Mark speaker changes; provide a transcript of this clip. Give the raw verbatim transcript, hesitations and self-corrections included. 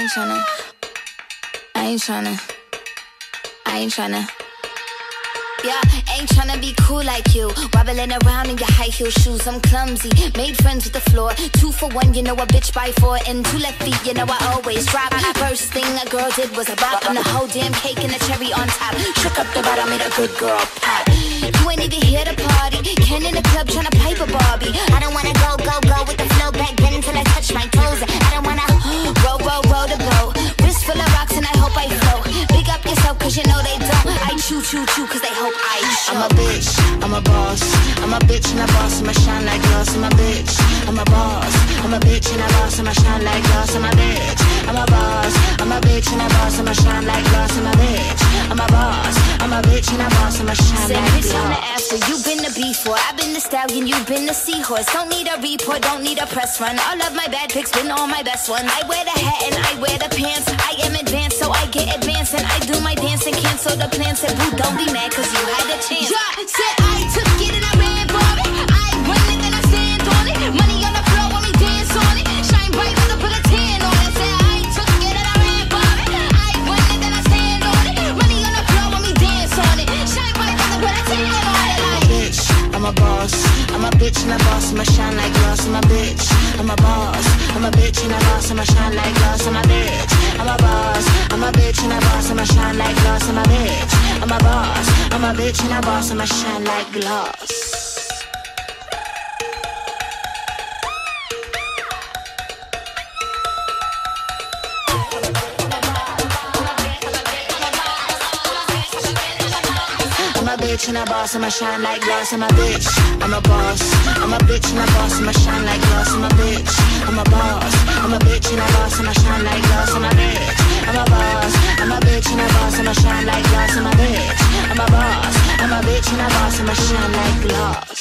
Speaker 1: ain't tryna, I ain't tryna, I ain't tryna. Yeah, ain't tryna be cool like you, wobbling around in your high heel shoes. I'm clumsy, made friends with the floor. Two for one, you know a bitch by four. And two left feet, you know I always drop. First thing a girl did was a bop, and the whole damn cake and the cherry on top. Shook up the bottom, made a good girl pop. You ain't even here to party, Ken in the club tryna pipe a Barbie. I don't wanna go, go, go with the flow back then until I touch my toes. I don't wanna roll, roll, roll the boat. Wrist full of rocks and I hope I float. Big up yourself cause you know they don't. I chew, chew, chew cause they hope I show. I'm a bitch, I'm a boss. I'm a bitch and a boss, I'ma shine like glass. I'm a bitch, I'm a boss. I'm a bitch and a boss, I'ma shine like glass. I'm a bitch, I'm a boss. I'm a bitch and a boss, I'ma shine like glass. I'm a bitch, I'm a boss. I'm a bitch and a boss, I'ma shine like glass. Bitch, I'm the after, you been the before. I've been the stallion, you've been the seahorse. Don't need a report, don't need a press run. All of my bad pics been all my best ones. I wear the hat and I wear the pants. I am advanced, so I get advanced. And I do my dance and cancel the plans. Said, boo, don't be mad cause you had a chance. Yeah, said I took it and I ran for it. I run it and I stand on it. Money on the floor when we dance on it. Shine bright as I put a tan on it. Said I took it and I ran for it. I run it and I stand on it. Money on the floor when we dance on it. Shine bright as I put a tan on it. Like, bitch, I'm a boss. I'm a bitch and a boss. I'ma shine like glass. I'm a bitch. I'm a boss. I'm a bitch and a boss. I'ma shine like glass. I'm a bitch. I'm a boss. I'm a bitch and a boss. I'ma shine like glass. I'm a bitch. I'm a boss. I'm a bitch and a boss. I'ma shine like glass. I'm a bitch and a boss, I'ma shine like glass. I'm a bitch, I'm a boss. I'm a bitch and a boss, I'ma shine like glass. I'm a bitch, I'm a boss. I'm a bitch and a boss, I'ma shine like glass. I'm a bitch, I'm a boss. I'm a bitch and a boss, I'ma shine like glass. I'm a bitch, I'm a boss. I'm a bitch and a boss, I'ma shine like glass.